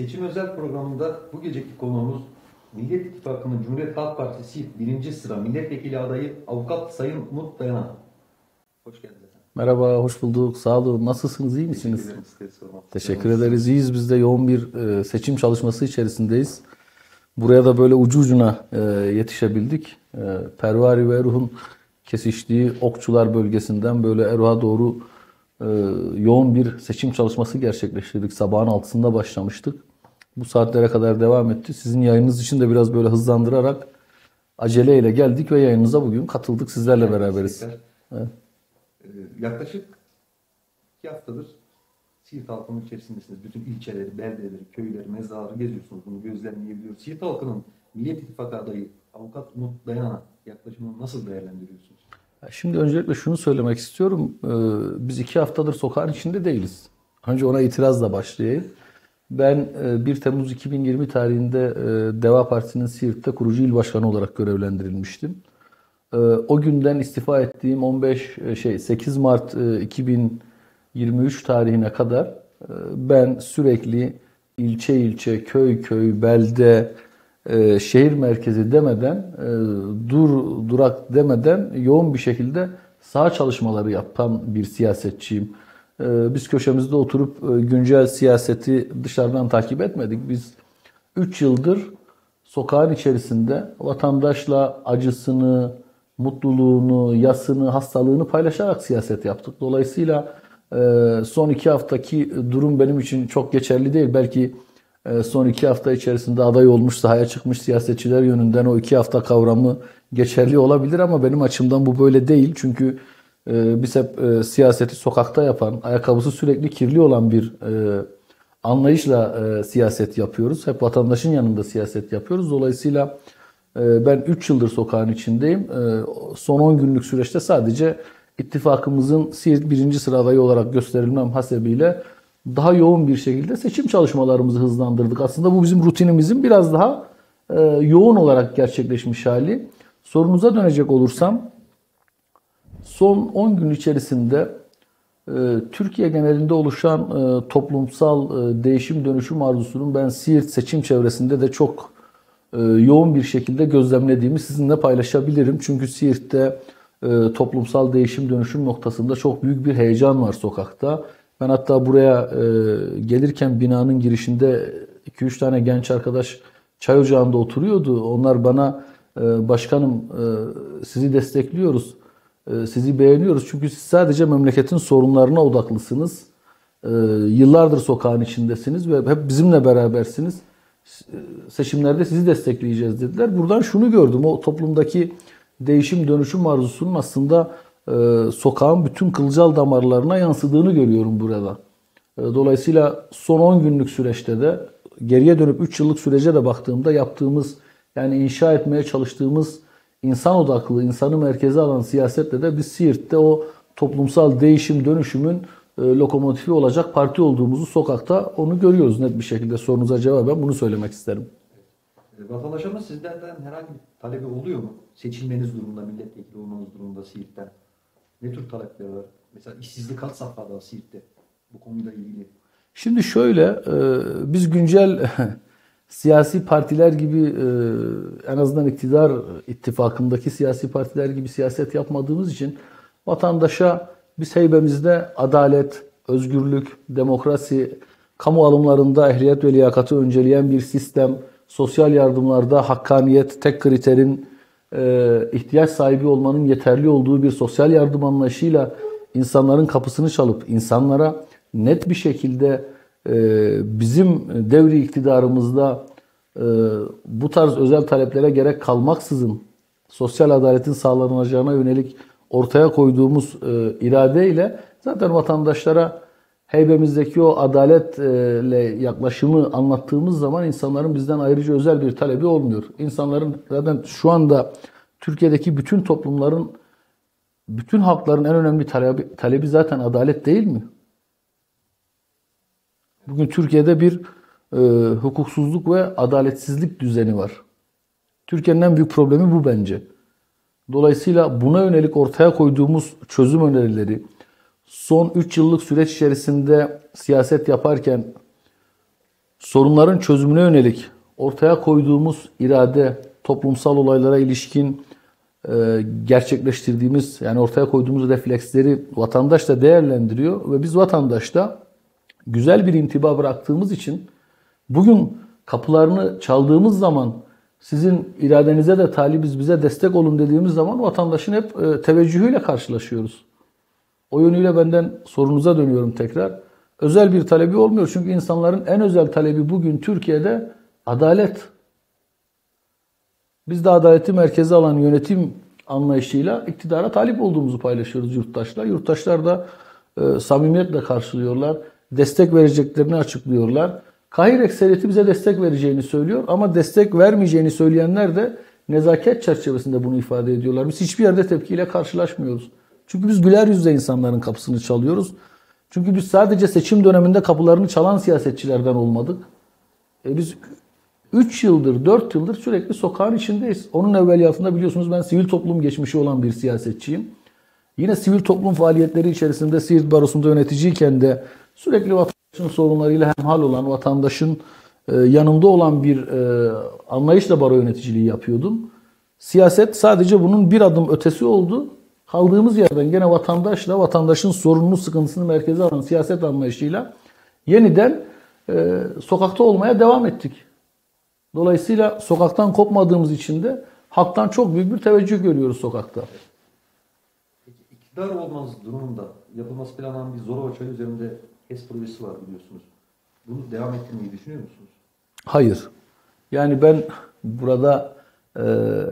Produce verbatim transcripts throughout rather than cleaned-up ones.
Seçim özel programında bu geceki konuğumuz Millet İttifakı'nın Cumhuriyet Halk Partisi birinci sıra milletvekili adayı Avukat Sayın Umut Dayanan. Hoş geldiniz efendim. Merhaba, hoş bulduk. Sağ olun. Nasılsınız, iyi misiniz? Teşekkür ederim. Teşekkür ederiz. İyiyiz. Biz de yoğun bir e, seçim çalışması içerisindeyiz. Buraya da böyle ucu ucuna e, yetişebildik. E, Pervari ve Erhuh'un kesiştiği Okçular bölgesinden böyle Erhuh'a doğru e, yoğun bir seçim çalışması gerçekleştirdik. Sabahın altısında başlamıştık. Bu saatlere kadar devam etti. Sizin yayınınız için de biraz böyle hızlandırarak aceleyle geldik ve yayınınıza bugün katıldık. Sizlerle Evet, beraberiz. Evet. Ee, yaklaşık iki haftadır Siirt halkının içerisindesiniz. Bütün ilçeleri, beldeleri, köyleri, mezarları geziyorsunuz. Bunu gözlemleyebiliyoruz. Siirt halkının Millet İttifakı adayı Avukat Umut Dayanan'a yaklaşımını nasıl değerlendiriyorsunuz? Şimdi öncelikle şunu söylemek istiyorum. Biz iki haftadır sokağın içinde değiliz. Önce ona itirazla başlayayım. Ben bir Temmuz iki bin yirmi tarihinde Deva Partisi'nin Siirt'te kurucu il başkanı olarak görevlendirilmiştim. O günden istifa ettiğim on beş şey sekiz Mart iki bin yirmi üç tarihine kadar ben sürekli ilçe ilçe, köy köy, belde, şehir merkezi demeden, dur durak demeden yoğun bir şekilde saha çalışmaları yapan bir siyasetçiyim. Biz köşemizde oturup güncel siyaseti dışarıdan takip etmedik. Biz üç yıldır sokağın içerisinde vatandaşla acısını, mutluluğunu, yasını, hastalığını paylaşarak siyaset yaptık. Dolayısıyla son iki haftaki durum benim için çok geçerli değil. Belki son iki hafta içerisinde aday olmuş, sahaya çıkmış siyasetçiler yönünden o iki hafta kavramı geçerli olabilir ama benim açımdan bu böyle değil. Çünkü biz hep siyaseti sokakta yapan, ayakkabısı sürekli kirli olan bir anlayışla siyaset yapıyoruz. Hep vatandaşın yanında siyaset yapıyoruz. Dolayısıyla ben üç yıldır sokağın içindeyim. Son on günlük süreçte sadece ittifakımızın Siirt birinci sıra adayı olarak gösterilmem hasebiyle daha yoğun bir şekilde seçim çalışmalarımızı hızlandırdık. Aslında bu bizim rutinimizin biraz daha yoğun olarak gerçekleşmiş hali. Sorunuza dönecek olursam, son on gün içerisinde Türkiye genelinde oluşan toplumsal değişim dönüşüm arzusunun ben Siirt seçim çevresinde de çok yoğun bir şekilde gözlemlediğimi sizinle paylaşabilirim. Çünkü Siirt'te toplumsal değişim dönüşüm noktasında çok büyük bir heyecan var sokakta. Ben hatta buraya gelirken binanın girişinde iki üç tane genç arkadaş çay ocağında oturuyordu. Onlar bana başkanım sizi destekliyoruz, sizi beğeniyoruz. Çünkü siz sadece memleketin sorunlarına odaklısınız. Yıllardır sokağın içindesiniz ve hep bizimle berabersiniz. Seçimlerde sizi destekleyeceğiz dediler. Buradan şunu gördüm. O toplumdaki değişim dönüşüm arzusunun aslında e, sokağın bütün kılcal damarlarına yansıdığını görüyorum burada. E, dolayısıyla son on günlük süreçte de geriye dönüp üç yıllık sürece de baktığımda yaptığımız, yani inşa etmeye çalıştığımız insan odaklı, insanı merkeze alan siyasetle de biz Siirt'te o toplumsal değişim dönüşümün e, lokomotifi olacak parti olduğumuzu sokakta onu görüyoruz net bir şekilde. Sorunuza cevaben bunu söylemek isterim. Vatandaşlarımız sizlerden herhangi bir talebi oluyor mu? Seçilmeniz durumunda, milletvekili olmanız durumunda Siirt'ten. Ne tür talepleri var? Mesela işsizlik kaç safhada Siirt'te bu konuyla ilgili? Şimdi şöyle, biz güncel siyasi partiler gibi, en azından iktidar ittifakındaki siyasi partiler gibi siyaset yapmadığımız için vatandaşa biz heybemizde adalet, özgürlük, demokrasi, kamu alımlarında ehliyet ve liyakatı önceleyen bir sistem, sosyal yardımlarda hakkaniyet, tek kriterin e, ihtiyaç sahibi olmanın yeterli olduğu bir sosyal yardım anlayışıyla insanların kapısını çalıp insanlara net bir şekilde e, bizim devri iktidarımızda e, bu tarz özel taleplere gerek kalmaksızın sosyal adaletin sağlanacağına yönelik ortaya koyduğumuz e, iradeyle zaten vatandaşlara heybemizdeki o adaletle yaklaşımı anlattığımız zaman insanların bizden ayrıca özel bir talebi olmuyor. İnsanların zaten şu anda Türkiye'deki bütün toplumların, bütün halkların en önemli talebi, talebi zaten adalet değil mi? Bugün Türkiye'de bir e, hukuksuzluk ve adaletsizlik düzeni var. Türkiye'nin en büyük problemi bu bence. Dolayısıyla buna yönelik ortaya koyduğumuz çözüm önerileri, son üç yıllık süreç içerisinde siyaset yaparken sorunların çözümüne yönelik ortaya koyduğumuz irade, toplumsal olaylara ilişkin e, gerçekleştirdiğimiz, yani ortaya koyduğumuz refleksleri vatandaş da değerlendiriyor ve biz vatandaşta güzel bir intiba bıraktığımız için bugün kapılarını çaldığımız zaman sizin iradenize de talibiz, bize destek olun dediğimiz zaman vatandaşın hep e, teveccühüyle karşılaşıyoruz. O yönüyle benden sorunuza dönüyorum tekrar. Özel bir talebi olmuyor. Çünkü insanların en özel talebi bugün Türkiye'de adalet. Biz de adaleti merkeze alan yönetim anlayışıyla iktidara talip olduğumuzu paylaşıyoruz yurttaşlar. Yurttaşlar da e, samimiyetle karşılıyorlar. Destek vereceklerini açıklıyorlar. Kahir ekseriyeti bize destek vereceğini söylüyor ama destek vermeyeceğini söyleyenler de nezaket çerçevesinde bunu ifade ediyorlar. Biz hiçbir yerde tepkiyle karşılaşmıyoruz. Çünkü biz güler yüzle insanların kapısını çalıyoruz. Çünkü biz sadece seçim döneminde kapılarını çalan siyasetçilerden olmadık. E biz üç yıldır, dört yıldır sürekli sokağın içindeyiz. Onun evveliyatında biliyorsunuz ben sivil toplum geçmişi olan bir siyasetçiyim. Yine sivil toplum faaliyetleri içerisinde Siirt Barosu'nda yöneticiyken de sürekli vatandaşın sorunlarıyla hemhal olan, vatandaşın yanında olan bir anlayışla baro yöneticiliği yapıyordum. Siyaset sadece bunun bir adım ötesi oldu. Kaldığımız yerden gene vatandaşla, vatandaşın sorununu, sıkıntısını merkeze alan siyaset anlayışıyla yeniden e, sokakta olmaya devam ettik. Dolayısıyla sokaktan kopmadığımız için de halktan çok büyük bir teveccüh görüyoruz sokakta. Peki iktidar olmanız durumunda yapılması planlanan bir Zorova Çayı üzerinde HES projesi var biliyorsunuz. Bunu devam ettirmeyi düşünüyor musunuz? Hayır. Yani ben burada e,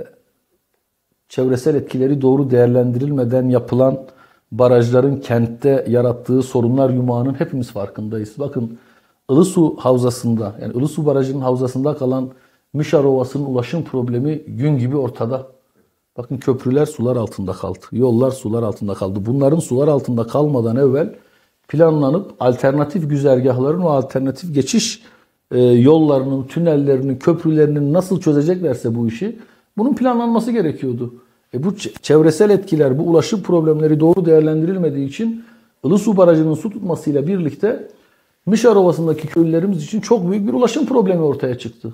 çevresel etkileri doğru değerlendirilmeden yapılan barajların kentte yarattığı sorunlar yumağının hepimiz farkındayız. Bakın Ilısu Havzası'nda, yani Ilısu Barajı'nın havzasında kalan Mişar Ovası'nın ulaşım problemi gün gibi ortada. Bakın köprüler sular altında kaldı. Yollar sular altında kaldı. Bunların sular altında kalmadan evvel planlanıp alternatif güzergahların ve alternatif geçiş e, yollarının, tünellerinin, köprülerinin nasıl çözeceklerse bu işi bunun planlanması gerekiyordu. E bu çevresel etkiler, bu ulaşım problemleri doğru değerlendirilmediği için Ilısu Barajı'nın su tutmasıyla birlikte Mişar Ovası'ndaki köylülerimiz için çok büyük bir ulaşım problemi ortaya çıktı.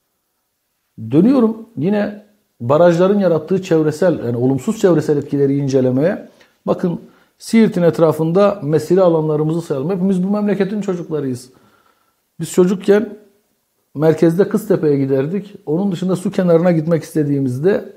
Dönüyorum yine barajların yarattığı çevresel, yani olumsuz çevresel etkileri incelemeye. Bakın Siirt'in etrafında mesire alanlarımızı sayalım. Hepimiz bu memleketin çocuklarıyız. Biz çocukken merkezde Kıztepe'ye giderdik. Onun dışında su kenarına gitmek istediğimizde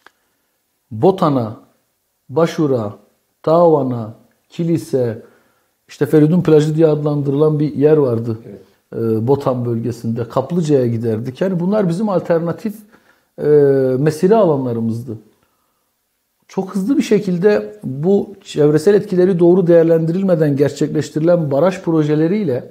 Botan'a, Başur'a, Tavan'a, Kilise, işte Feridun Plajı diye adlandırılan bir yer vardı. Evet. E, Botan bölgesinde. Kaplıca'ya giderdik. Yani bunlar bizim alternatif e, mesire alanlarımızdı. Çok hızlı bir şekilde bu çevresel etkileri doğru değerlendirilmeden gerçekleştirilen baraj projeleriyle,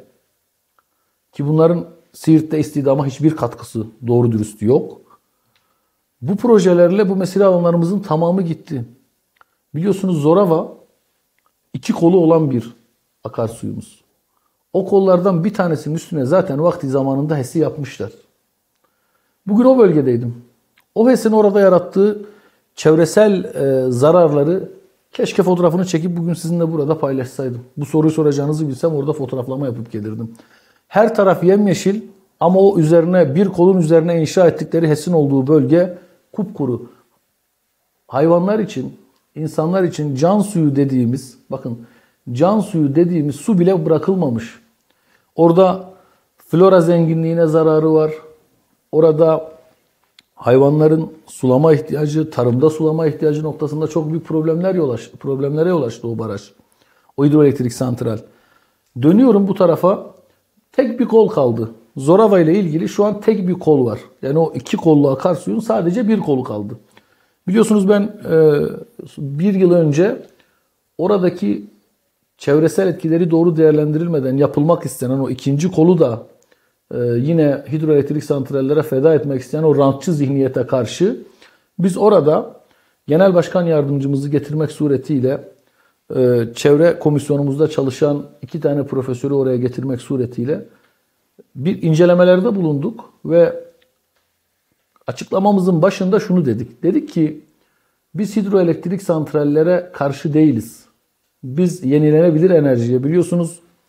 ki bunların Siirt'te istidama hiçbir katkısı doğru dürüst yok. Bu projelerle bu mesire alanlarımızın tamamı gitti. Biliyorsunuz Zorava iki kolu olan bir akarsuyumuz. O kollardan bir tanesinin üstüne zaten vakti zamanında HES'i yapmışlar. Bugün o bölgedeydim. O HES'in orada yarattığı çevresel e, zararları keşke fotoğrafını çekip bugün sizinle burada paylaşsaydım. Bu soruyu soracağınızı bilsem orada fotoğraflama yapıp gelirdim. Her taraf yemyeşil ama o üzerine bir kolun üzerine inşa ettikleri HES'in olduğu bölge kupkuru. Hayvanlar için, insanlar için can suyu dediğimiz, bakın can suyu dediğimiz su bile bırakılmamış. Orada flora zenginliğine zararı var. Orada hayvanların sulama ihtiyacı, tarımda sulama ihtiyacı noktasında çok büyük problemler yol açtı, problemlere yol açtı o baraj. O hidroelektrik santral. Dönüyorum bu tarafa. Tek bir kol kaldı. Zorava ile ilgili şu an tek bir kol var. Yani o iki kollu akarsuyun sadece bir kolu kaldı. Biliyorsunuz ben e, bir yıl önce oradaki çevresel etkileri doğru değerlendirilmeden yapılmak istenen o ikinci kolu da e, yine hidroelektrik santrallere feda etmek isteyen o rantçı zihniyete karşı biz orada genel başkan yardımcımızı getirmek suretiyle e, çevre komisyonumuzda çalışan iki tane profesörü oraya getirmek suretiyle bir incelemelerde bulunduk ve açıklamamızın başında şunu dedik. Dedik ki biz hidroelektrik santrallere karşı değiliz. Biz yenilenebilir enerjiye, biliyorsunuz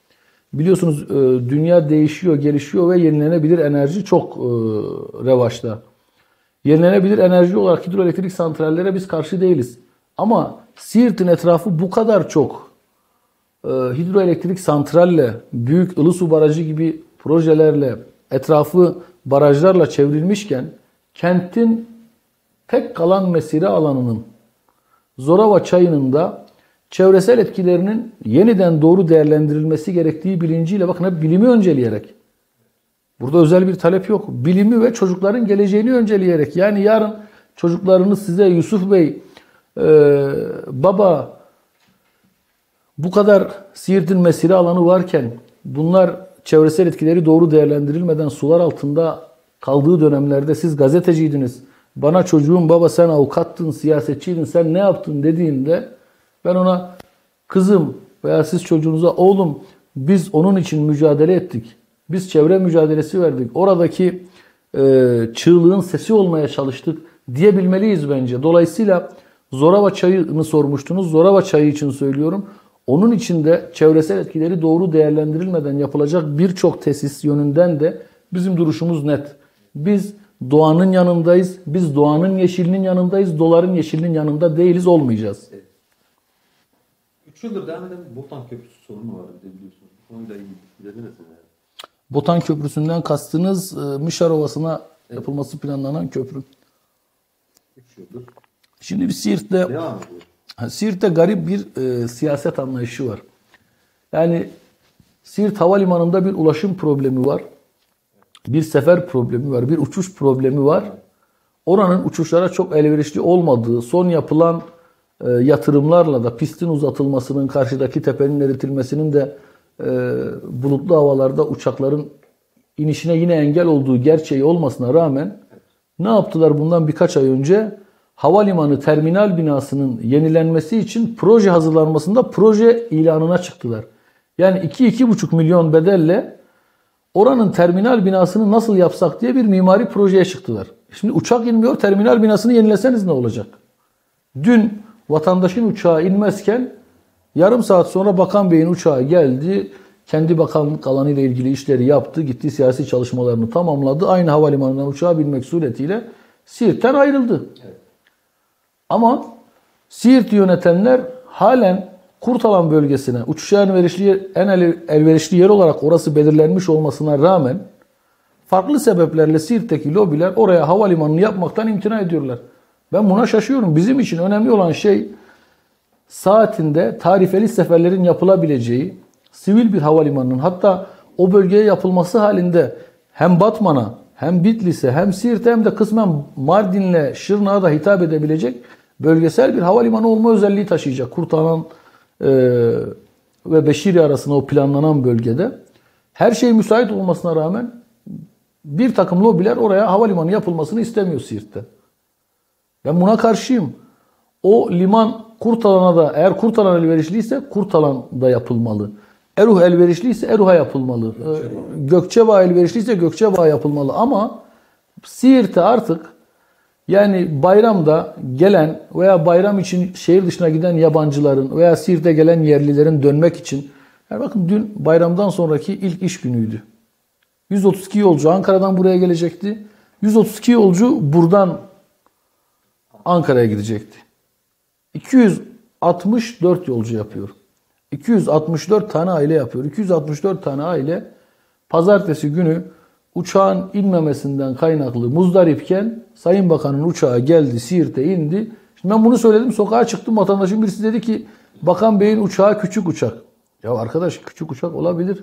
Biliyorsunuz e, dünya değişiyor, gelişiyor ve yenilenebilir enerji çok e, revaçta. Yenilenebilir enerji olarak hidroelektrik santrallere biz karşı değiliz. Ama Siirt'in etrafı bu kadar çok e, hidroelektrik santralle, büyük Ilısu Barajı gibi projelerle, etrafı barajlarla çevrilmişken kentin tek kalan mesire alanının Zorava Çayı'nın da çevresel etkilerinin yeniden doğru değerlendirilmesi gerektiği bilinciyle, bakın hep bilimi önceleyerek. Burada özel bir talep yok. Bilimi ve çocukların geleceğini önceleyerek. Yani yarın çocuklarınız size Yusuf Bey, e, baba bu kadar Siirt'in mesire alanı varken bunlar çevresel etkileri doğru değerlendirilmeden sular altında kaldığı dönemlerde siz gazeteciydiniz. Bana çocuğum baba sen avukattın, siyasetçiydin, sen ne yaptın dediğinde ben ona kızım veya siz çocuğunuza oğlum biz onun için mücadele ettik. Biz çevre mücadelesi verdik. Oradaki e, çığlığın sesi olmaya çalıştık diyebilmeliyiz bence. Dolayısıyla Zorava Çayı'nı sormuştunuz. Zorava Çayı için söylüyorum. Onun için de çevresel etkileri doğru değerlendirilmeden yapılacak birçok tesis yönünden de bizim duruşumuz net. Biz doğanın yanındayız. Biz doğanın yeşilinin yanındayız. Doların yeşilinin yanında değiliz, olmayacağız. Evet. Üç yıldır devam eden Botan Köprüsü sorunu var bir de biliyorsunuz. Bu konuyla ilgili ne desiniz? Botan Köprüsü'nden kastınız e, Mişar Ovası'na yapılması planlanan köprü. üç yıldır. Şimdi bir Siirt'te Devam ediyor. Siirt'te garip bir e, siyaset anlayışı var. Yani Siirt Havalimanı'nda bir ulaşım problemi var. Bir sefer problemi var. Bir uçuş problemi var. Oranın uçuşlara çok elverişli olmadığı, son yapılan e, yatırımlarla da pistin uzatılmasının, karşıdaki tepenin eritilmesinin de e, bulutlu havalarda uçakların inişine yine engel olduğu gerçeği olmasına rağmen ne yaptılar bundan birkaç ay önce? Havalimanı terminal binasının yenilenmesi için proje hazırlanmasında proje ilanına çıktılar. Yani iki iki buçuk milyon bedelle oranın terminal binasını nasıl yapsak diye bir mimari projeye çıktılar. Şimdi uçak inmiyor, terminal binasını yenileseniz ne olacak? Dün vatandaşın uçağı inmezken yarım saat sonra Bakan Bey'in uçağı geldi. Kendi bakanlık alanı ile ilgili işleri yaptı. Gitti siyasi çalışmalarını tamamladı. Aynı havalimanından uçağa binmek suretiyle Siirt'ten ayrıldı. Evet. Ama Siirt'i yönetenler halen Kurtalan bölgesine uçuşa elverişli, en elverişli yer olarak orası belirlenmiş olmasına rağmen farklı sebeplerle Siirt'teki lobiler oraya havalimanını yapmaktan imtina ediyorlar. Ben buna şaşıyorum. Bizim için önemli olan şey saatinde tarifeli seferlerin yapılabileceği sivil bir havalimanının, hatta o bölgeye yapılması halinde hem Batman'a hem Bitlis'e hem Siirt'e hem de kısmen Mardin'le Şırnak'a da hitap edebilecek bölgesel bir havalimanı olma özelliği taşıyacak. Kurtalan e, ve Beşiri arasında o planlanan bölgede. Her şey müsait olmasına rağmen bir takım lobiler oraya havalimanı yapılmasını istemiyor Siirt'te. Ben buna karşıyım. O liman Kurtalan'a da, eğer Kurtalan elverişliyse Kurtalan'da yapılmalı. Eruh elverişliyse Eruh'a yapılmalı. Gökçebağ. Gökçebağ elverişliyse Gökçebağ yapılmalı. Ama Siirt'e artık yani bayramda gelen veya bayram için şehir dışına giden yabancıların veya Siirt'e gelen yerlilerin dönmek için, yani bakın dün bayramdan sonraki ilk iş günüydü. yüz otuz iki yolcu Ankara'dan buraya gelecekti. yüz otuz iki yolcu buradan Ankara'ya gidecekti. iki yüz altmış dört yolcu yapıyor. iki yüz altmış dört tane aile yapıyor. iki yüz altmış dört tane aile pazartesi günü uçağın inmemesinden kaynaklı muzdaripken Sayın Bakan'ın uçağı geldi, Siirt'e indi. Şimdi ben bunu söyledim, sokağa çıktım, vatandaşın birisi dedi ki Bakan Bey'in uçağı küçük uçak. Ya arkadaş, küçük uçak olabilir.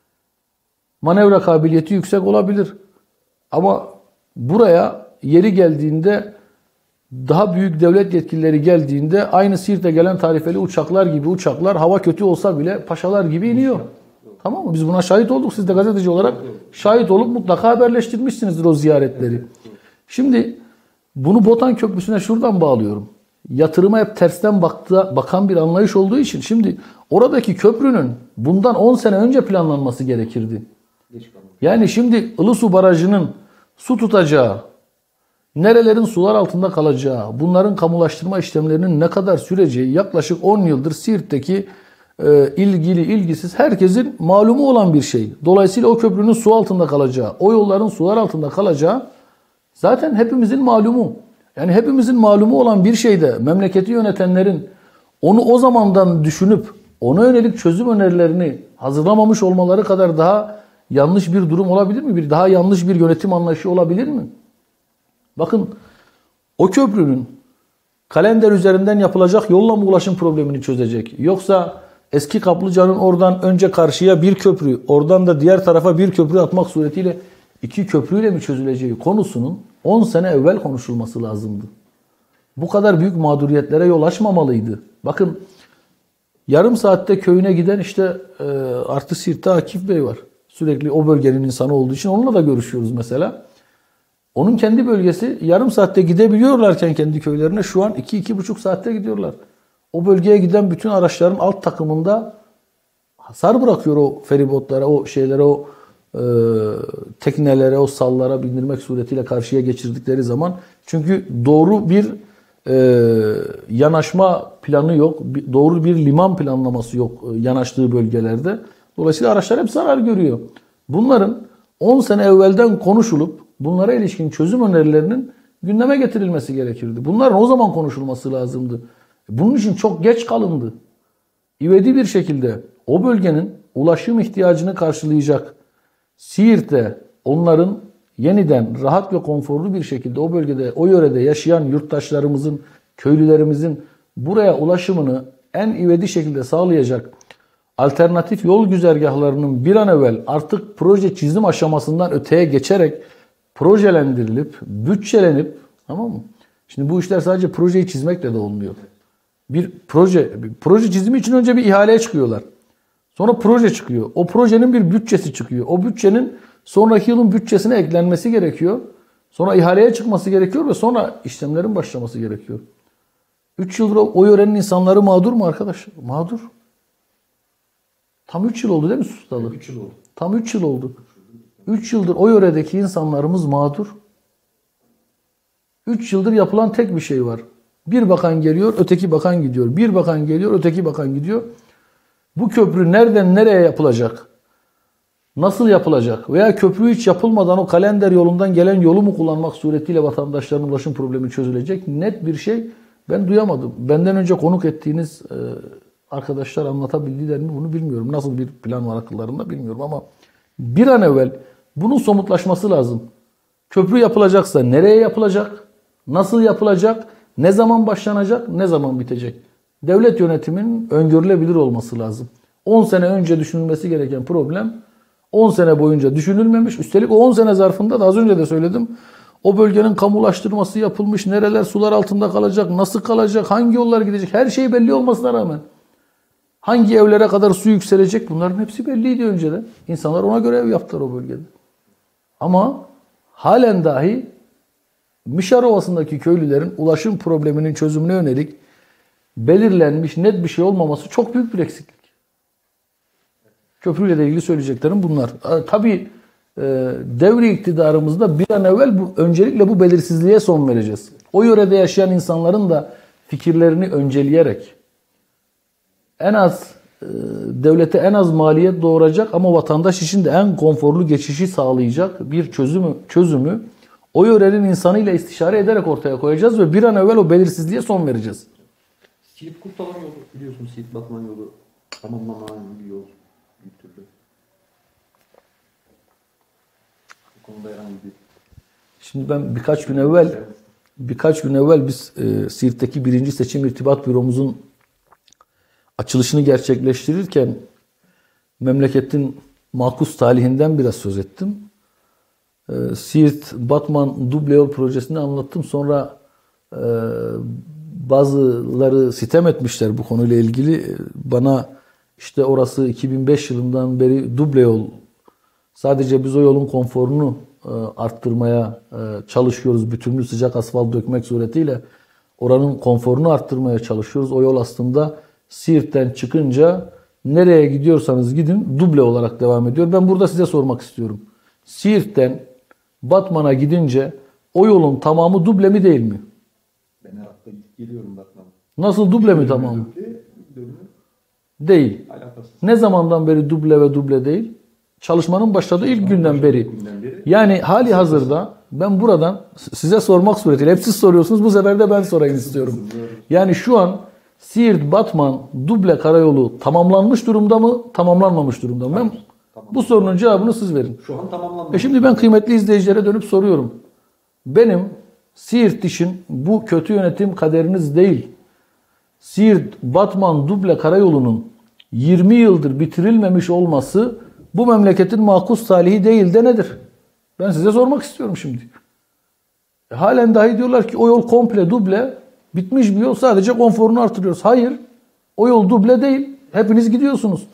Manevra kabiliyeti yüksek olabilir. Ama buraya yeri geldiğinde, daha büyük devlet yetkilileri geldiğinde aynı Siirt'e gelen tarifeli uçaklar gibi uçaklar hava kötü olsa bile paşalar gibi iniyor. Tamam mı? Biz buna şahit olduk. Siz de gazeteci olarak şahit olup mutlaka haberleştirmişsinizdir o ziyaretleri. Şimdi bunu Botan Köprüsü'ne şuradan bağlıyorum. Yatırıma hep tersten baktı, bakan bir anlayış olduğu için şimdi oradaki köprünün bundan on sene önce planlanması gerekirdi. Yani şimdi Ilısu Barajı'nın su tutacağı, nerelerin sular altında kalacağı, bunların kamulaştırma işlemlerinin ne kadar süreceği yaklaşık on yıldır Siirt'teki e, ilgili, ilgisiz herkesin malumu olan bir şey. Dolayısıyla o köprünün su altında kalacağı, o yolların sular altında kalacağı zaten hepimizin malumu. Yani hepimizin malumu olan bir şeyde memleketi yönetenlerin onu o zamandan düşünüp ona yönelik çözüm önerilerini hazırlamamış olmaları kadar daha yanlış bir durum olabilir mi? Bir daha yanlış bir yönetim anlayışı olabilir mi? Bakın, o köprünün Kalender üzerinden yapılacak yolla mı ulaşım problemini çözecek? Yoksa eski Kaplıca'nın oradan önce karşıya bir köprü, oradan da diğer tarafa bir köprü atmak suretiyle iki köprüyle mi çözüleceği konusunun on sene evvel konuşulması lazımdı. Bu kadar büyük mağduriyetlere yol açmamalıydı. Bakın, yarım saatte köyüne giden işte e, Artı Siirt'te Akif Bey var. Sürekli o bölgenin insanı olduğu için onunla da görüşüyoruz mesela. Onun kendi bölgesi yarım saatte gidebiliyorlarken kendi köylerine şu an iki iki buçuk saatte gidiyorlar. O bölgeye giden bütün araçların alt takımında hasar bırakıyor o feribotlara, o şeylere, o e, teknelere, o sallara bindirmek suretiyle karşıya geçirdikleri zaman. Çünkü doğru bir e, yanaşma planı yok, doğru bir liman planlaması yok e, yanaştığı bölgelerde. Dolayısıyla araçlar hep zarar görüyor. Bunların on sene evvelden konuşulup bunlara ilişkin çözüm önerilerinin gündeme getirilmesi gerekirdi. Bunların o zaman konuşulması lazımdı. Bunun için çok geç kalındı. İvedi bir şekilde o bölgenin ulaşım ihtiyacını karşılayacak Siirt'te onların yeniden rahat ve konforlu bir şekilde o bölgede, o yörede yaşayan yurttaşlarımızın, köylülerimizin buraya ulaşımını en ivedi şekilde sağlayacak alternatif yol güzergahlarının bir an evvel artık proje çizim aşamasından öteye geçerek projelendirilip, bütçelenip, tamam mı? Şimdi bu işler sadece projeyi çizmekle de olmuyor. Bir proje, bir proje çizimi için önce bir ihaleye çıkıyorlar. Sonra proje çıkıyor. O projenin bir bütçesi çıkıyor. O bütçenin sonraki yılın bütçesine eklenmesi gerekiyor. Sonra ihaleye çıkması gerekiyor ve sonra işlemlerin başlaması gerekiyor. üç yıldır o, o yörenin insanları mağdur mu arkadaşlar? Mağdur. Tam üç yıl oldu değil mi sustalı? üç yıl oldu. Tam üç yıl oldu. üç yıldır o yöredeki insanlarımız mağdur. üç yıldır yapılan tek bir şey var. Bir bakan geliyor, öteki bakan gidiyor. Bir bakan geliyor, öteki bakan gidiyor. Bu köprü nereden nereye yapılacak? Nasıl yapılacak? Veya köprü hiç yapılmadan o Kalender yolundan gelen yolu mu kullanmak suretiyle vatandaşların ulaşım problemi çözülecek? Net bir şey ben duyamadım. Benden önce konuk ettiğiniz e, arkadaşlar anlatabildiler mi bunu bilmiyorum. Nasıl bir plan var akıllarında bilmiyorum ama bir an evvel bunun somutlaşması lazım. Köprü yapılacaksa nereye yapılacak? Nasıl yapılacak? Ne zaman başlanacak? Ne zaman bitecek? Devlet yönetiminin öngörülebilir olması lazım. on sene önce düşünülmesi gereken problem on sene boyunca düşünülmemiş. Üstelik o on sene zarfında da az önce de söyledim. O bölgenin kamulaştırması yapılmış. Nereler sular altında kalacak? Nasıl kalacak? Hangi yollar gidecek? Her şey belli olmasına rağmen hangi evlere kadar su yükselecek? Bunların hepsi belliydi önceden. İnsanlar ona göre ev yaptılar o bölgede. Ama halen dahi Mişar Ovası'ndaki köylülerin ulaşım probleminin çözümüne yönelik belirlenmiş net bir şey olmaması çok büyük bir eksiklik. Köprüyle de ilgili söyleyeceklerim bunlar. Tabii e, devri iktidarımızda bir an evvel bu, öncelikle bu belirsizliğe son vereceğiz. O yörede yaşayan insanların da fikirlerini önceleyerek en az e, devlete en az maliyet doğuracak ama vatandaş için de en konforlu geçişi sağlayacak bir çözümü çözümü o yörenin insanıyla istişare ederek ortaya koyacağız ve bir an evvel o belirsizliğe son vereceğiz. Siirt Kurtalan yolu biliyorsunuz, Siirt Batman yolu tamamlanan bir yol bir türlü. Bu konuda herhangi bir... Şimdi ben birkaç gün evvel birkaç gün evvel biz e, Siirt'teki birinci seçim irtibat büromuzun açılışını gerçekleştirirken memleketin makus talihinden biraz söz ettim. E, Siirt Batman duble yol projesini anlattım. Sonra e, bazıları sitem etmişler bu konuyla ilgili. Bana işte orası iki bin beş yılından beri duble yol. Sadece biz o yolun konforunu e, arttırmaya e, çalışıyoruz. Bütünlü sıcak asfalt dökmek suretiyle oranın konforunu arttırmaya çalışıyoruz. O yol aslında Siirt'ten çıkınca nereye gidiyorsanız gidin duble olarak devam ediyor. Ben burada size sormak istiyorum. Siirt'ten Batman'a gidince o yolun tamamı duble mi değil mi? Ben her hafta geliyorum Batman'a. Nasıl duble mi tamamı? Duble, dönümü Değil. Alakasız. Ne zamandan beri duble ve duble değil? Çalışmanın başladığı ilk günden beri. Günden beri. Yani hali hazırda ben buradan size sormak suretiyle, hep siz soruyorsunuz, bu sefer de ben sorayım istiyorum. Yani şu an Siirt-Batman duble karayolu tamamlanmış durumda mı, tamamlanmamış durumda mı? Ben Tamam. bu sorunun cevabını siz verin. Şu an tamamlanmış. E şimdi ben kıymetli izleyicilere dönüp soruyorum. Benim Siirt için bu kötü yönetim kaderiniz değil. Siirt-Batman duble karayolunun yirmi yıldır bitirilmemiş olması bu memleketin makus talihi değil de nedir? Ben size sormak istiyorum şimdi. E halen dahi diyorlar ki o yol komple duble, bitmiş bir yol, sadece konforunu artırıyoruz. Hayır, o yol duble değil. Hepiniz gidiyorsunuz.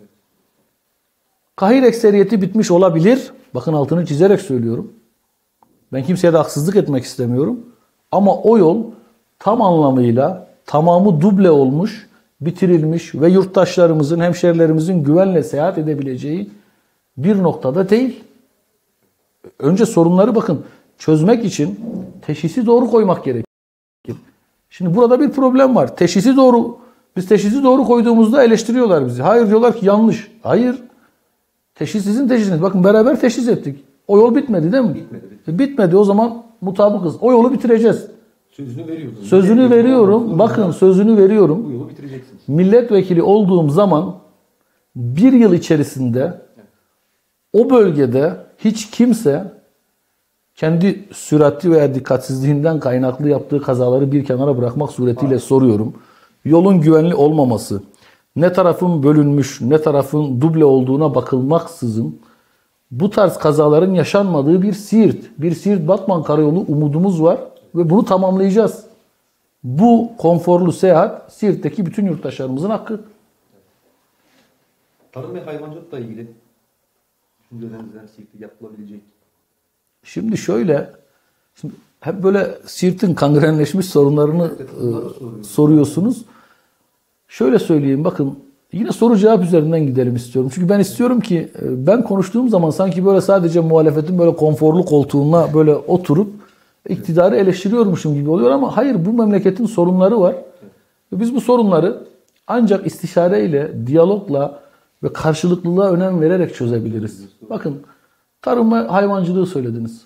Kahir ekseriyeti bitmiş olabilir. Bakın altını çizerek söylüyorum. Ben kimseye de haksızlık etmek istemiyorum. Ama o yol tam anlamıyla tamamı duble olmuş, bitirilmiş ve yurttaşlarımızın, hemşerilerimizin güvenle seyahat edebileceği bir noktada değil. Önce sorunları bakın çözmek için teşhisi doğru koymak gerekir. Şimdi burada bir problem var. Teşhisi doğru, biz teşhisi doğru koyduğumuzda eleştiriyorlar bizi. Hayır diyorlar ki yanlış. Hayır. Teşhis sizin teşhisiniz. Bakın beraber teşhis ettik. O yol bitmedi değil mi? Bitmedi. E, bitmedi o zaman mutabıkız. O yolu bitireceğiz. Sözünü veriyorsunuz. Sözünü veriyorum. Bakın sözünü veriyorum. Bu yolu bitireceksiniz. Milletvekili olduğum zaman bir yıl içerisinde o bölgede hiç kimse kendi süratli veya dikkatsizliğinden kaynaklı yaptığı kazaları bir kenara bırakmak suretiyle soruyorum. Yolun güvenli olmaması, ne tarafın bölünmüş, ne tarafın duble olduğuna bakılmaksızın bu tarz kazaların yaşanmadığı bir Siirt, bir Siirt-Batman karayolu umudumuz var ve bunu tamamlayacağız. Bu konforlu seyahat Siirt'teki bütün yurttaşlarımızın hakkı. Tarım ve hayvancılıkla ilgili düşüncelerinizden Siirt'te yapılabilecek. Şimdi şöyle, şimdi hep böyle Siirt'in kangrenleşmiş sorunlarını e, soruyorsunuz. Şöyle söyleyeyim, bakın yine soru cevap üzerinden gidelim istiyorum. Çünkü ben istiyorum ki e, ben konuştuğum zaman sanki böyle sadece muhalefetin böyle konforlu koltuğuna böyle oturup iktidarı eleştiriyormuşum gibi oluyor ama hayır, bu memleketin sorunları var. Ve biz bu sorunları ancak istişareyle, diyalogla ve karşılıklılığa önem vererek çözebiliriz. Bakın tarım ve hayvancılığı söylediniz.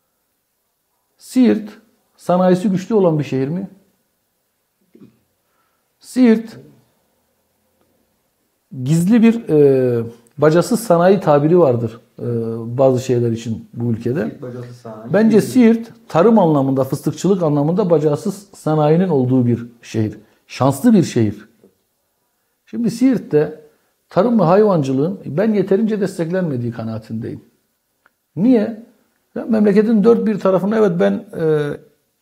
Siirt sanayisi güçlü olan bir şehir mi? Siirt gizli bir e, bacasız sanayi tabiri vardır e, bazı şeyler için bu ülkede. Bence Siirt tarım anlamında, fıstıkçılık anlamında bacasız sanayinin olduğu bir şehir. Şanslı bir şehir. Şimdi Siirt'te tarım ve hayvancılığın ben yeterince desteklenmediği kanaatindeyim. Niye? Ya memleketin dört bir tarafına evet ben e,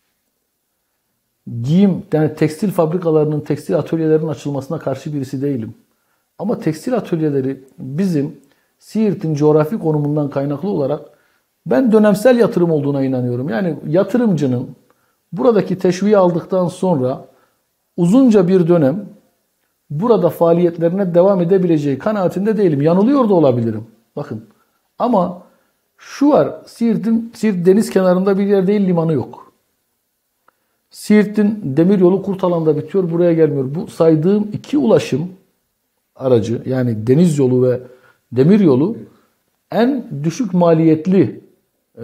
giyim, yani tekstil fabrikalarının, tekstil atölyelerinin açılmasına karşı birisi değilim. Ama tekstil atölyeleri bizim Siirt'in coğrafi konumundan kaynaklı olarak ben dönemsel yatırım olduğuna inanıyorum. Yani yatırımcının buradaki teşviği aldıktan sonra uzunca bir dönem burada faaliyetlerine devam edebileceği kanaatinde değilim. Yanılıyor da olabilirim. Bakın. Ama şu var. Siirt'in Siirt deniz kenarında bir yer değil, limanı yok. Siirt'in demiryolu Kurtalan'da bitiyor, buraya gelmiyor. Bu saydığım iki ulaşım aracı, yani deniz yolu ve demir yolu en düşük maliyetli e,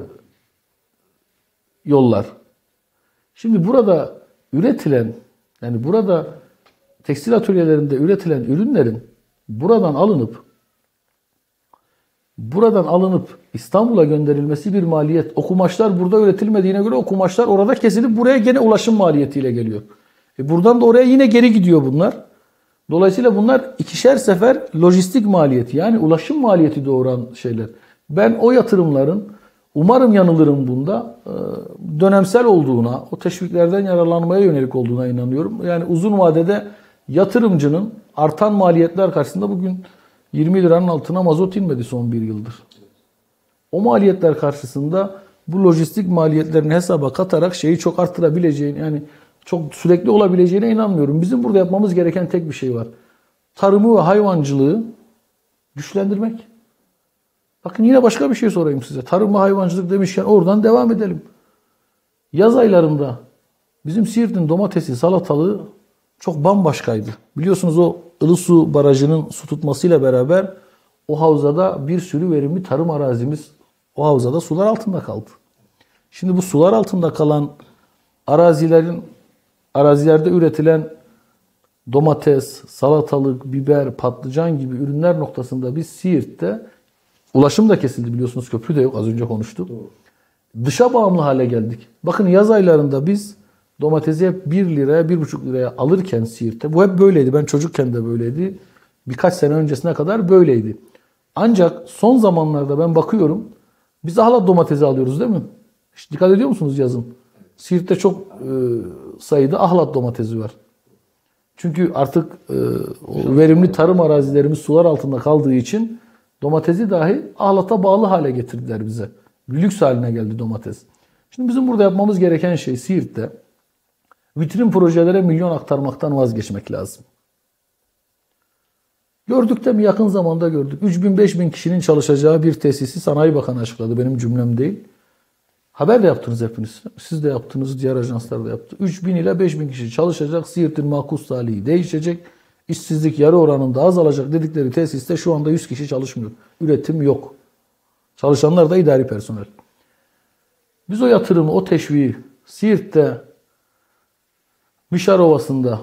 yollar. Şimdi burada üretilen, yani burada tekstil atölyelerinde üretilen ürünlerin buradan alınıp buradan alınıp İstanbul'a gönderilmesi bir maliyet. O kumaşlar burada üretilmediğine göre o kumaşlar orada kesilip buraya gene ulaşım maliyetiyle geliyor. E buradan da oraya yine geri gidiyor bunlar. Dolayısıyla bunlar ikişer sefer lojistik maliyeti, yani ulaşım maliyeti doğuran şeyler. Ben o yatırımların, umarım yanılırım bunda, dönemsel olduğuna, o teşviklerden yararlanmaya yönelik olduğuna inanıyorum. Yani uzun vadede yatırımcının artan maliyetler karşısında bugün yirmi liranın altına mazot inmedi son bir yıldır. O maliyetler karşısında bu lojistik maliyetlerini hesaba katarak şeyi çok arttırabileceğini, yani çok sürekli olabileceğine inanmıyorum. Bizim burada yapmamız gereken tek bir şey var. Tarımı ve hayvancılığı güçlendirmek. Bakın yine başka bir şey sorayım size. Tarım ve hayvancılık demişken oradan devam edelim. Yaz aylarında bizim Siirt'in domatesi, salatalığı çok bambaşkaydı. Biliyorsunuz o Ilısu Barajı'nın su tutmasıyla beraber o havzada bir sürü verimli tarım arazimiz o havzada sular altında kaldı. Şimdi bu sular altında kalan arazilerin arazilerde üretilen domates, salatalık, biber, patlıcan gibi ürünler noktasında biz Siirt'te ulaşım da kesildi biliyorsunuz, köprü de yok, az önce konuştuk. Doğru. Dışa bağımlı hale geldik. Bakın yaz aylarında biz domatesi hep bir liraya, bir buçuk liraya alırken Siirt'te, bu hep böyleydi. Ben çocukken de böyleydi. Birkaç sene öncesine kadar böyleydi. Ancak son zamanlarda ben bakıyorum, biz hala domatesi alıyoruz değil mi? Hiç dikkat ediyor musunuz yazın? Siirt'te çok e, sayıda ahlat domatesi var. Çünkü artık e, o verimli tarım arazilerimiz sular altında kaldığı için domatesi dahi ahlata bağlı hale getirdiler bize. Bir lüks haline geldi domates. Şimdi bizim burada yapmamız gereken şey Siirt'te vitrin projelere milyon aktarmaktan vazgeçmek lazım. Gördük de mi, yakın zamanda gördük. üç bin beş bin kişinin çalışacağı bir tesisi Sanayi Bakanı açıkladı. Benim cümlem değil. Haber de yaptınız hepiniz. Siz de yaptınız, diğer ajanslar da yaptı. üç bin ile beş bin kişi çalışacak. Siirt'in makus talihi değişecek. İşsizlik yarı oranında azalacak dedikleri tesiste şu anda yüz kişi çalışmıyor. Üretim yok. Çalışanlar da idari personel. Biz o yatırımı, o teşviği Siirt'te, Mişar Ovası'nda,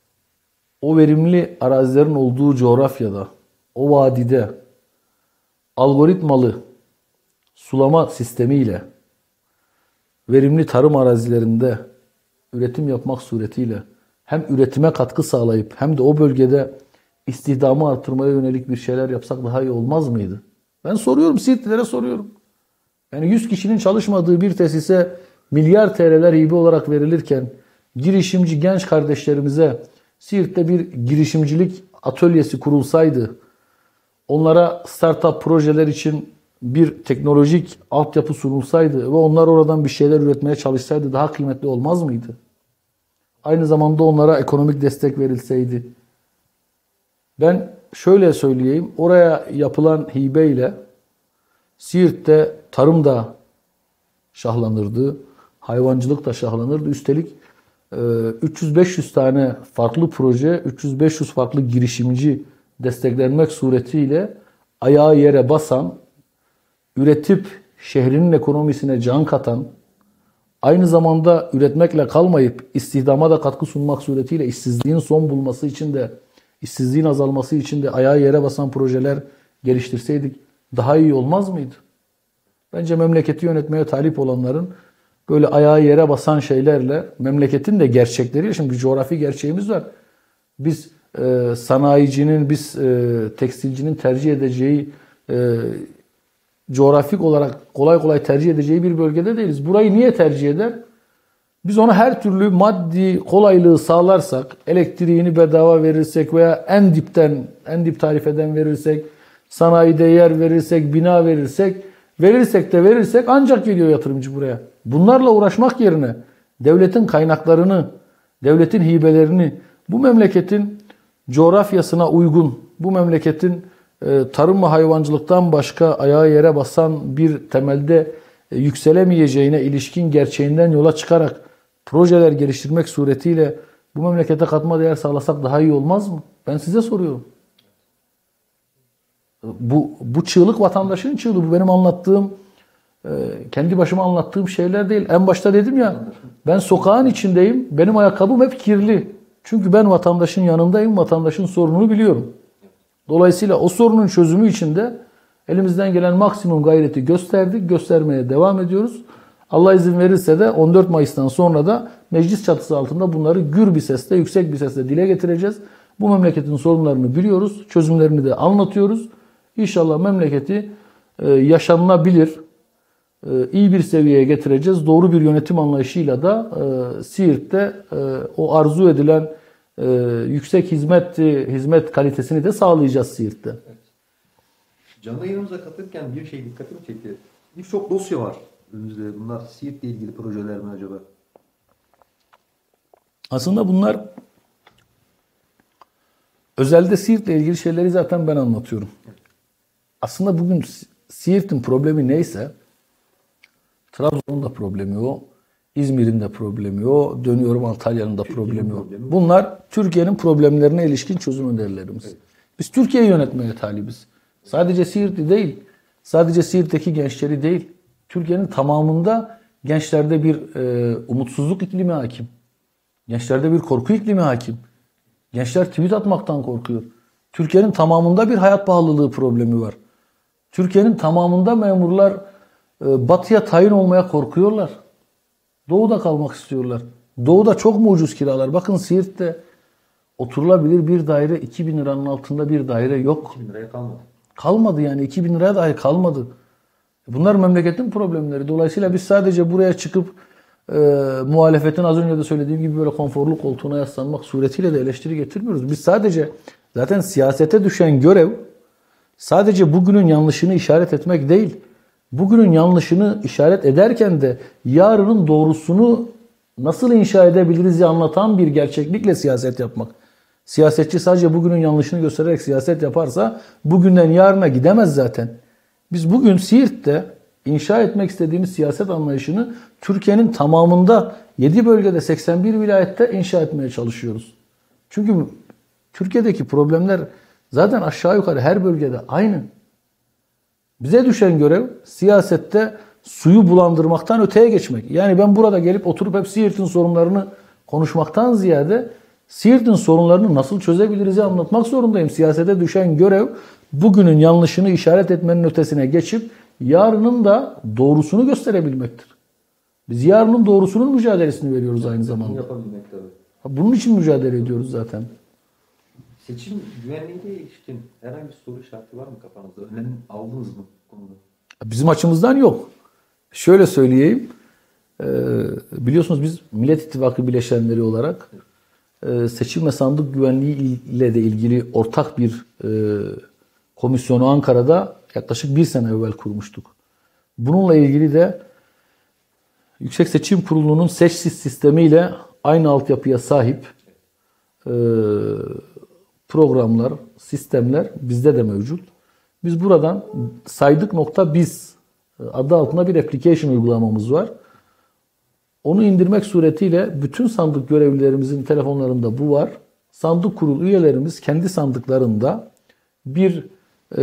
o verimli arazilerin olduğu coğrafyada, o vadide algoritmalı sulama sistemiyle verimli tarım arazilerinde üretim yapmak suretiyle hem üretime katkı sağlayıp hem de o bölgede istihdamı artırmaya yönelik bir şeyler yapsak daha iyi olmaz mıydı? Ben soruyorum, Siirtlilere soruyorum. Yani yüz kişinin çalışmadığı bir tesise milyar T L'ler hibe olarak verilirken girişimci genç kardeşlerimize Siirt'te bir girişimcilik atölyesi kurulsaydı, onlara startup projeler için bir teknolojik altyapı sunulsaydı ve onlar oradan bir şeyler üretmeye çalışsaydı daha kıymetli olmaz mıydı? Aynı zamanda onlara ekonomik destek verilseydi. Ben şöyle söyleyeyim, oraya yapılan hibeyle Siirt'te tarım da şahlanırdı, hayvancılık da şahlanırdı. Üstelik üç yüz beş yüz tane farklı proje, üç yüz beş yüz farklı girişimci desteklenmek suretiyle ayağı yere basan, üretip şehrinin ekonomisine can katan, aynı zamanda üretmekle kalmayıp istihdama da katkı sunmak suretiyle işsizliğin son bulması için de, işsizliğin azalması için de ayağı yere basan projeler geliştirseydik daha iyi olmaz mıydı? Bence memleketi yönetmeye talip olanların böyle ayağı yere basan şeylerle, memleketin de gerçekleriyle, şimdi bir coğrafi gerçeğimiz var. Biz e, sanayicinin, biz e, tekstilcinin tercih edeceği, e, coğrafik olarak kolay kolay tercih edeceği bir bölgede değiliz. Burayı niye tercih eder? Biz ona her türlü maddi kolaylığı sağlarsak, elektriğini bedava verirsek veya en dipten, en dip tarifeden verirsek, sanayide yer verirsek, bina verirsek, verirsek de verirsek ancak geliyor yatırımcı buraya. Bunlarla uğraşmak yerine devletin kaynaklarını, devletin hibelerini bu memleketin coğrafyasına uygun, bu memleketin e, tarım ve hayvancılıktan başka ayağı yere basan bir temelde e, yükselemeyeceğine ilişkin gerçeğinden yola çıkarak projeler geliştirmek suretiyle bu memlekete katma değer sağlasak daha iyi olmaz mı? Ben size soruyorum. Bu, bu çığlık vatandaşın çığlığı. Bu benim anlattığım, kendi başıma anlattığım şeyler değil. En başta dedim ya, ben sokağın içindeyim. Benim ayakkabım hep kirli. Çünkü ben vatandaşın yanındayım. Vatandaşın sorununu biliyorum. Dolayısıyla o sorunun çözümü için de elimizden gelen maksimum gayreti gösterdik. Göstermeye devam ediyoruz. Allah izin verirse de on dört Mayıs'tan sonra da meclis çatısı altında bunları gür bir sesle, yüksek bir sesle dile getireceğiz. Bu memleketin sorunlarını biliyoruz. Çözümlerini de anlatıyoruz. İnşallah memleketi yaşanılabilir, iyi bir seviyeye getireceğiz. Doğru bir yönetim anlayışıyla da Siirt'te o arzu edilen yüksek hizmet hizmet kalitesini de sağlayacağız Siirt'te. Evet. Canlı yayınımıza katılırken bir şey dikkatimi çekti. Birçok dosya var önümüzde. Bunlar Siirt'le ilgili projeler mi acaba? Aslında bunlar özelde Siirt'le ilgili şeyleri zaten ben anlatıyorum. Evet. Aslında bugün Siirt'in problemi neyse Trabzon'un da problemi o. İzmir'in de problemi o. Dönüyorum Antalya'nın da Türkiye'nin problemi o. problemi. Bunlar Türkiye'nin problemlerine ilişkin çözüm önerilerimiz. Evet. Biz Türkiye'yi yönetmeye talibiz. Sadece Siirt'i değil, sadece Siirt'teki gençleri değil, Türkiye'nin tamamında gençlerde bir e, umutsuzluk iklimi hakim. Gençlerde bir korku iklimi hakim. Gençler tweet atmaktan korkuyor. Türkiye'nin tamamında bir hayat pahalılığı problemi var. Türkiye'nin tamamında memurlar e, batıya tayin olmaya korkuyorlar. Doğu'da kalmak istiyorlar. Doğu'da çok mu ucuz kiralar? Bakın Siirt'te oturulabilir bir daire iki bin liranın altında bir daire yok. iki bin liraya kalmadı. Kalmadı yani iki bin liraya dahi kalmadı. Bunlar memleketin problemleri. Dolayısıyla biz sadece buraya çıkıp e, muhalefetin az önce de söylediğim gibi böyle konforlu koltuğuna yaslanmak suretiyle de eleştiri getirmiyoruz. Biz sadece zaten siyasete düşen görev sadece bugünün yanlışını işaret etmek değil. Bugünün yanlışını işaret ederken de yarının doğrusunu nasıl inşa edebiliriz diye anlatan bir gerçeklikle siyaset yapmak. Siyasetçi sadece bugünün yanlışını göstererek siyaset yaparsa bugünden yarına gidemez zaten. Biz bugün Siirt'te inşa etmek istediğimiz siyaset anlayışını Türkiye'nin tamamında yedi bölgede seksen bir vilayette inşa etmeye çalışıyoruz. Çünkü Türkiye'deki problemler zaten aşağı yukarı her bölgede aynı. Bize düşen görev siyasette suyu bulandırmaktan öteye geçmek. Yani ben burada gelip oturup hep Siirt'in sorunlarını konuşmaktan ziyade Siirt'in sorunlarını nasıl çözebiliriz anlatmak zorundayım. Siyasete düşen görev bugünün yanlışını işaret etmenin ötesine geçip yarının da doğrusunu gösterebilmektir. Biz yarının doğrusunun mücadelesini veriyoruz aynı Bunu zamanda. yapabilmek tabii. Bunun için mücadele ediyoruz zaten. Seçim güvenliğiyle ilişkin herhangi bir soru işareti var mı kafanızda? Önlem aldınız mı bu konuda? Bizim açımızdan yok. Şöyle söyleyeyim. Ee, biliyorsunuz biz Millet İttifakı bileşenleri olarak e, seçim ve sandık güvenliği ile de ilgili ortak bir e, komisyonu Ankara'da yaklaşık bir sene evvel kurmuştuk. Bununla ilgili de Yüksek Seçim Kurulu'nun seçsiz sistemiyle aynı altyapıya sahip e, programlar, sistemler bizde de mevcut. Biz buradan saydık nokta biz adı altında bir application uygulamamız var. Onu indirmek suretiyle bütün sandık görevlilerimizin telefonlarında bu var. Sandık kurulu üyelerimiz kendi sandıklarında bir e,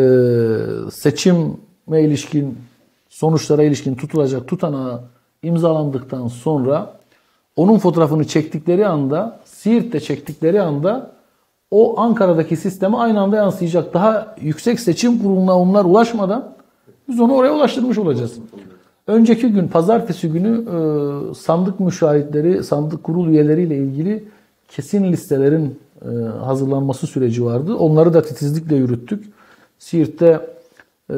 seçime ilişkin sonuçlara ilişkin tutulacak tutanağı imzalandıktan sonra onun fotoğrafını çektikleri anda, Siirt'te çektikleri anda o Ankara'daki sisteme aynı anda yansıyacak. Daha Yüksek Seçim Kurulu'na onlar ulaşmadan biz onu oraya ulaştırmış olacağız. Önceki gün, pazartesi günü e, sandık müşahitleri, sandık kurul üyeleriyle ilgili kesin listelerin e, hazırlanması süreci vardı. Onları da titizlikle yürüttük. Siirt'te e,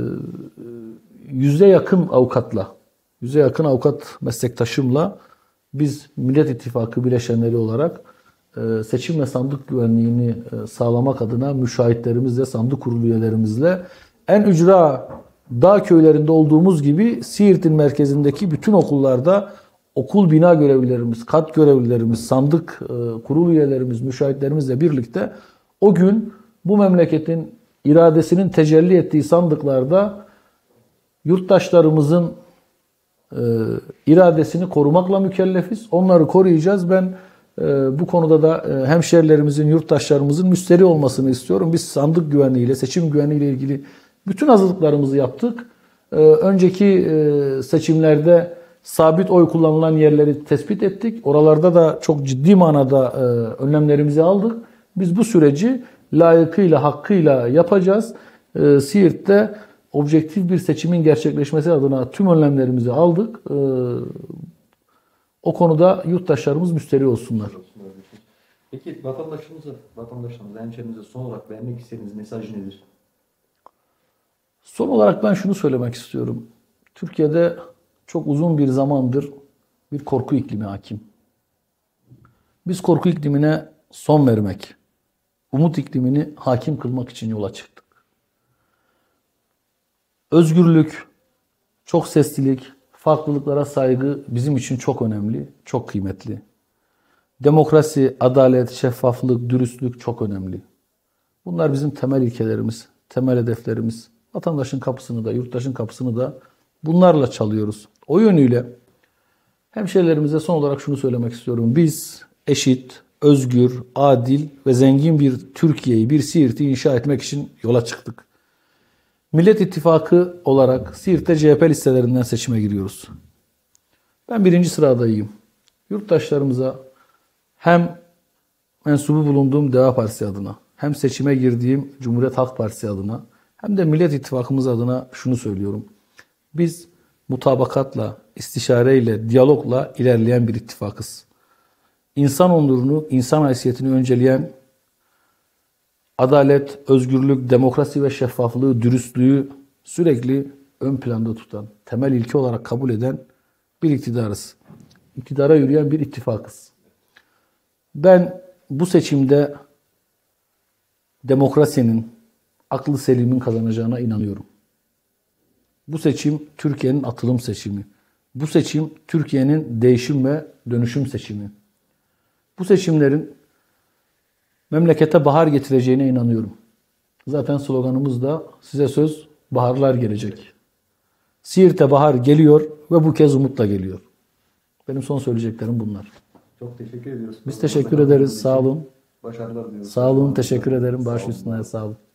yüze yakın avukatla, yüze yakın avukat meslektaşımla biz Millet İttifakı bileşenleri olarak e, seçim ve sandık güvenliğini e, sağlamak adına müşahitlerimizle, sandık kurulu üyelerimizle en ücra dağ köylerinde olduğumuz gibi Siirt'in merkezindeki bütün okullarda okul bina görevlilerimiz, kat görevlilerimiz, sandık e, kurul üyelerimiz, müşahitlerimizle birlikte o gün bu memleketin iradesinin tecelli ettiği sandıklarda yurttaşlarımızın e, iradesini korumakla mükellefiz. Onları koruyacağız. Ben e, bu konuda da e, hemşerilerimizin, yurttaşlarımızın müsteri olmasını istiyorum. Biz sandık güvenliğiyle, seçim güvenliğiyle ilgili bütün hazırlıklarımızı yaptık. Ee, önceki e, seçimlerde sabit oy kullanılan yerleri tespit ettik. Oralarda da çok ciddi manada e, önlemlerimizi aldık. Biz bu süreci layıkıyla, hakkıyla yapacağız. E, Siirt'te objektif bir seçimin gerçekleşmesi adına tüm önlemlerimizi aldık. E, o konuda yurttaşlarımız müsterih olsunlar. Peki vatandaşımıza, vatandaşlarımıza, hemşehrimize son olarak vermek istediğiniz mesaj nedir? Son olarak ben şunu söylemek istiyorum. Türkiye'de çok uzun bir zamandır bir korku iklimi hakim. Biz korku iklimine son vermek, umut iklimini hakim kılmak için yola çıktık. Özgürlük, çok seslilik, farklılıklara saygı bizim için çok önemli, çok kıymetli. Demokrasi, adalet, şeffaflık, dürüstlük çok önemli. Bunlar bizim temel ilkelerimiz, temel hedeflerimiz. Vatandaşın kapısını da, yurttaşın kapısını da bunlarla çalıyoruz. O yönüyle Hemşehrilerimize son olarak şunu söylemek istiyorum. Biz eşit, özgür, adil ve zengin bir Türkiye'yi, bir Siirt'i inşa etmek için yola çıktık. Millet İttifakı olarak Siirt'te C H P listelerinden seçime giriyoruz. Ben birinci sıradayım. Yurttaşlarımıza hem mensubu bulunduğum Deva Partisi adına, hem seçime girdiğim Cumhuriyet Halk Partisi adına, hem de Millet İttifakımız adına şunu söylüyorum. Biz mutabakatla, istişareyle, diyalogla ilerleyen bir ittifakız. İnsan onurunu, insan haysiyetini önceleyen, adalet, özgürlük, demokrasi ve şeffaflığı, dürüstlüğü sürekli ön planda tutan, temel ilke olarak kabul eden bir iktidarız. İktidara yürüyen bir ittifakız. Ben bu seçimde demokrasinin, aklı selimin kazanacağına inanıyorum. Bu seçim Türkiye'nin atılım seçimi. Bu seçim Türkiye'nin değişim ve dönüşüm seçimi. Bu seçimlerin memlekete bahar getireceğine inanıyorum. Zaten sloganımız da size söz baharlar gelecek. Siirt'e bahar geliyor ve bu kez umutla geliyor. Benim son söyleyeceklerim bunlar. Çok teşekkür ediyoruz. Biz teşekkür ederiz. Sağ olun. Başarılar diliyoruz. Sağ olun. Teşekkür ederim. Baş üstüne sağ olun.